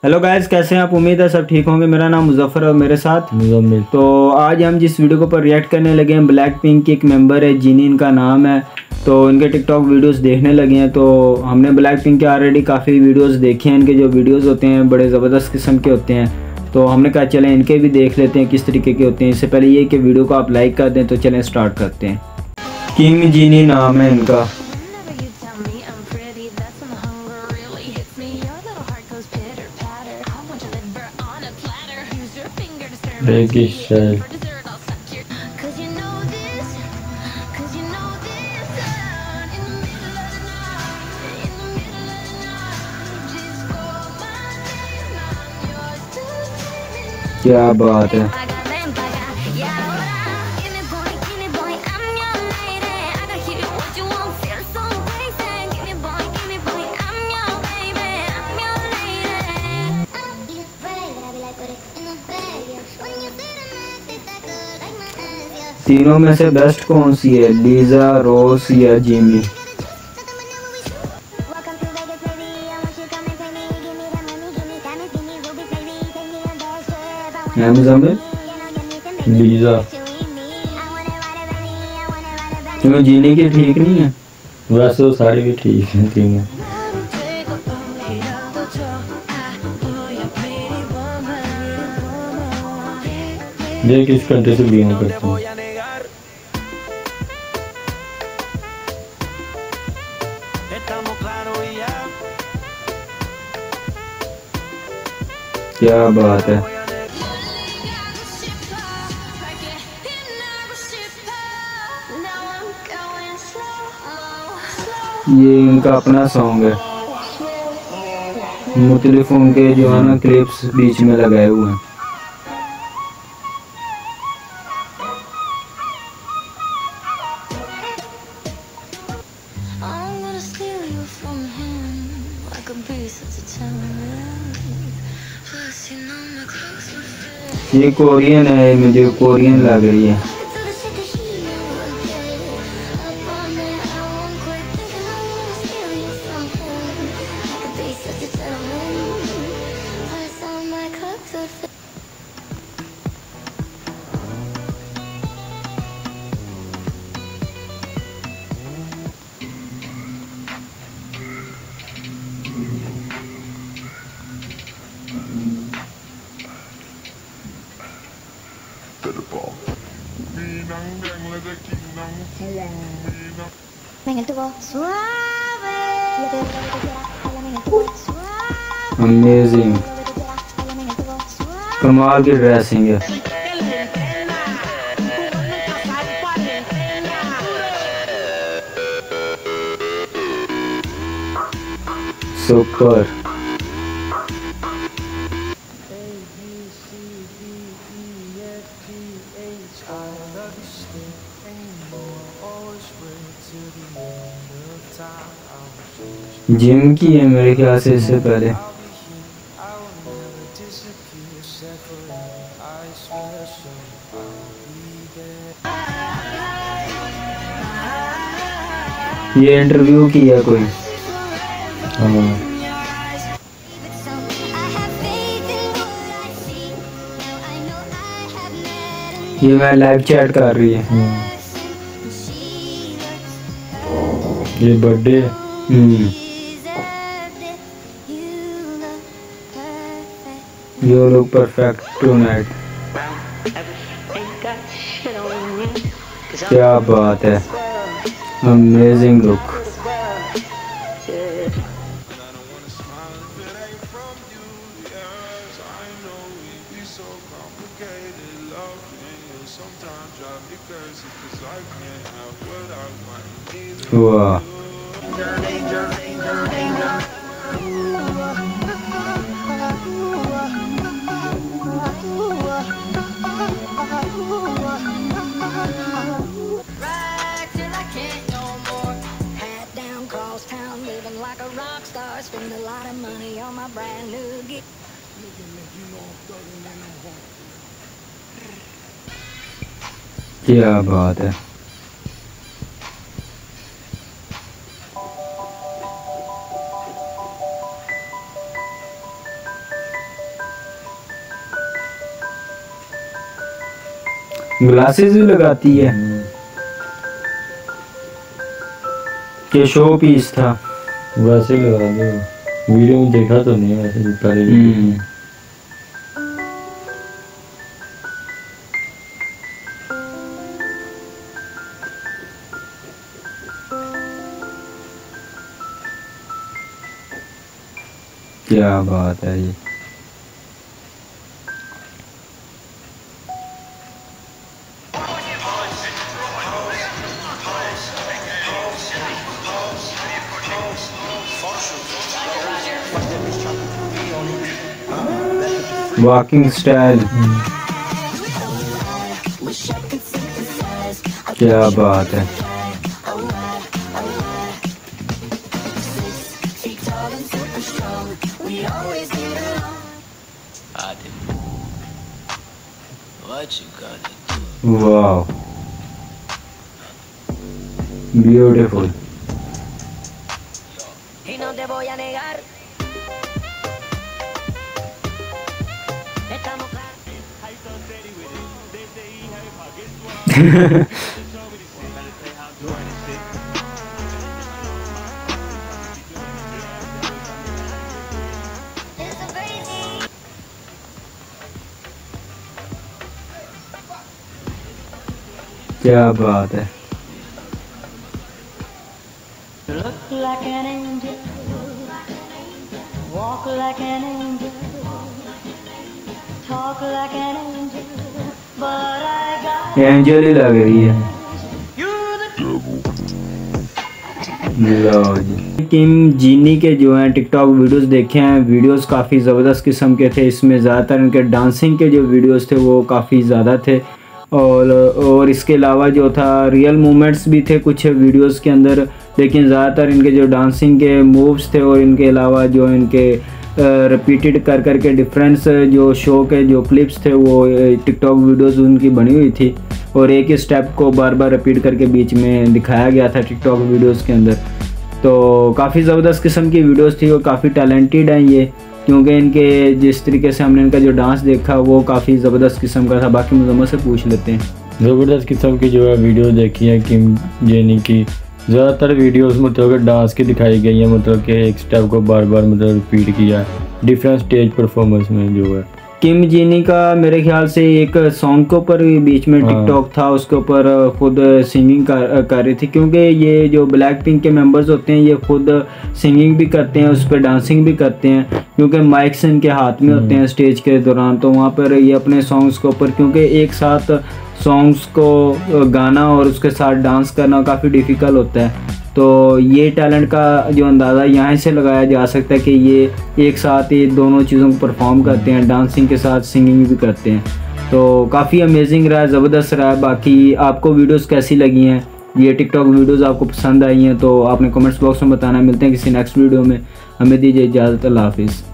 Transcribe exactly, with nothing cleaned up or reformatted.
Hello guys, कैसे हैं आप? उम्मीद है सब ठीक होंगे। मेरा नाम मुजफ्फर और मेरे साथ मुजम्मिल। तो आज हम जिस वीडियो के ऊपर रिएक्ट करने लगे हैं, ब्लैक पिंक की एक मेंबर है, जीनी इनका नाम है। तो इनके टिकटॉक वीडियोस देखने लगे हैं। तो हमने ब्लैक पिंक के ऑलरेडी काफ़ी वीडियोस देखे हैं। इनके जो वीडियोस होते हैं बड़े ज़बरदस्त किस्म के होते हैं। तो हमने कहा चलें इनके भी देख लेते हैं किस तरीके के होते हैं। इससे पहले ये कि वीडियो को आप लाइक कर दें। तो चलें स्टार्ट करते हैं। किंग जीनी नाम है इनका। स्टाइल क्या बात है। तीनों में से बेस्ट कौन सी है, लीजा, रोस या जिमी? लीजा। तुम्हें जीनी की ठीक नहीं है? वैसे तो सारी भी ठीक है तीनों। ये किस कंट्री से बिलोंग करते हैं? क्या बात है। ये इनका अपना सॉन्ग है। मुख्तलिफ उनके जो है ना क्लिप्स बीच में लगाए हुए हैं। ये कोरियन है, मुझे कोरियन लग रही है। अमेजिंग, कमाल की ड्रेसिंग है। सुपर। जिम की है मेरे ख्याल से इससे पहले। ये इंटरव्यू किया कोई। हाँ। ये मैं लाइव चैट कर रही है। ये birthday. Hmm You look perfect tonight। क्या बात है, अमेजिंग लुक। वाह, क्या बात है। ग्लासेस भी लगाती है कि शो पीस था? वैसे लगा दो, वीडियो में देखा तो नहीं वैसे पहले वीडियो। क्या बात है ये। वॉकिंग स्टाइल, क्या बात है। वाह, ब्यूटीफुल। क्या बात है। Look like an angel, walk like an angel, talk like an angel, but I got angel ही लग रही है। लो जी, किम जीनी के जो हैं टिकटॉक वीडियोस देखे हैं, वीडियोस काफ़ी ज़बरदस्त किस्म के थे। इसमें ज़्यादातर इनके डांसिंग के जो वीडियोस थे वो काफ़ी ज़्यादा थे, और और इसके अलावा जो था रियल मूवमेंट्स भी थे कुछ वीडियोस के अंदर, लेकिन ज़्यादातर इनके जो डांसिंग के मूव्स थे और इनके अलावा जो इनके रिपीटेड कर कर के डिफरेंस जो शो के जो क्लिप्स थे वो टिकटॉक वीडियोस उनकी बनी हुई थी, और एक ही स्टेप को बार बार रिपीट करके बीच में दिखाया गया था टिकटॉक वीडियोस के अंदर। तो काफ़ी ज़बरदस्त किस्म की वीडियोस थी और काफ़ी टैलेंटेड हैं ये, क्योंकि इनके जिस तरीके से हमने इनका जो डांस देखा वो काफ़ी ज़बरदस्त किस्म का था। बाकी मुजम्मल से पूछ लेते हैं। ज़बरदस्त किस्म की जो है वीडियो देखी है किम जेनी की, ज़्यादातर वीडियोस मतलब कि डांस की दिखाई गई है, मतलब कि एक स्टेप को बार बार मतलब रिपीट किया है डिफरेंट स्टेज परफॉर्मेंस में जो है। किम जीनी का मेरे ख्याल से एक सॉन्ग के ऊपर बीच में टिकटॉक था, उसके ऊपर खुद सिंगिंग कर, कर रही थी, क्योंकि ये जो ब्लैक पिंक के मेंबर्स होते हैं ये खुद सिंगिंग भी करते हैं, उस पर डांसिंग भी करते हैं, क्योंकि माइक्स इनके हाथ में होते हैं स्टेज के दौरान। तो वहाँ पर ये अपने सॉन्ग्स के ऊपर, क्योंकि एक साथ सॉन्ग्स को गाना और उसके साथ डांस करना काफ़ी डिफ़िकल्ट होता है, तो ये टैलेंट का जो अंदाज़ा यहाँ से लगाया जा सकता है कि ये एक साथ ये दोनों चीज़ों को परफॉर्म करते हैं, डांसिंग के साथ सिंगिंग भी करते हैं। तो काफ़ी अमेजिंग रहा है, ज़बरदस्त रहा है। बाकी आपको वीडियोस कैसी लगी हैं, ये टिकटॉक वीडियोस आपको पसंद आई हैं तो आपने कमेंट्स बॉक्स में बताना। मिलते हैं किसी नेक्स्ट वीडियो में, हमें दीजिए इजाज़त, अल्लाह हाफिज़।